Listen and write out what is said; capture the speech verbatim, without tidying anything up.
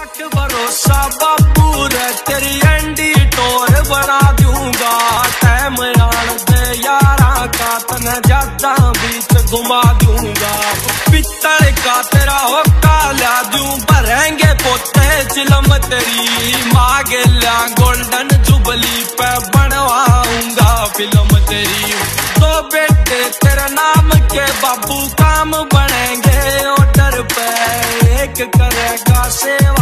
रख भरोसा बाबू रे, तेरी एंडी टोर बना दूंगा। टाइम आन दे यारा का, तने ज्यादा बीच घुमा दूंगा। पित्तल का तेरा होका ला दूं, भरेंगे पोते चिलम तेरी। मांगे ला गोल्डन जुबली पे बनवाऊंगा फिल्म तेरी। दो बेटे तेरे नाम के बाबू, काम बनेंगे ऑर्डर पे। एक करेगा सेवा